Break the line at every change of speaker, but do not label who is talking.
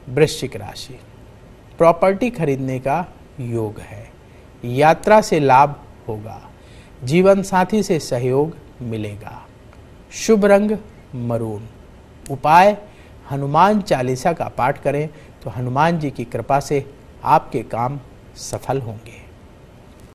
वृश्चिक राशि, प्रॉपर्टी खरीदने का योग है। यात्रा से लाभ होगा। जीवन साथी से सहयोग मिलेगा। शुभ रंग मरून। उपाय, हनुमान चालीसा का पाठ करें तो हनुमान जी की कृपा से आपके काम सफल होंगे।